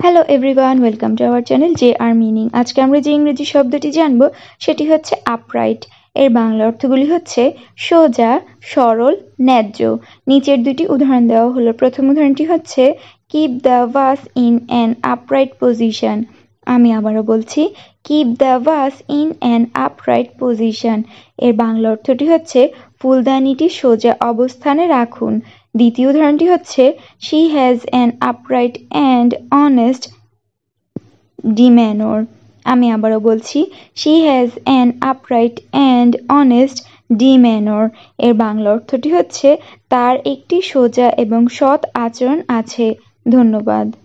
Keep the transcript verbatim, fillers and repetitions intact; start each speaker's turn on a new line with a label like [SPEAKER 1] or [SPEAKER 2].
[SPEAKER 1] Hello everyone, welcome to our channel J R meaning. আজকে আমরা যে ইংরেজি শব্দটি জানবো সেটি হচ্ছে আপরাইট। এর বাংলা অর্থগুলি হচ্ছে সোজা, সরল, ন্যায্য। নিচের দুটি উদাহরণ দেওয়া হলো। প্রথম উদাহরণটি হচ্ছে keep the vase in an upright position. আমি আবারও বলছি, keep the vase in an upright position. এর বাংলা অর্থটি হচ্ছে ফুলদানিটি সোজা অবস্থানে রাখুন। দ্বিতীয় উদাহরণটি হচ্ছে she has an upright and honest demeanor। আমি আবারও বলছি, she has an upright and honest demeanor। এর বাংলা অর্থটি হচ্ছে তার একটি সোজা এবং সৎ আচরণ আছে। ধন্যবাদ।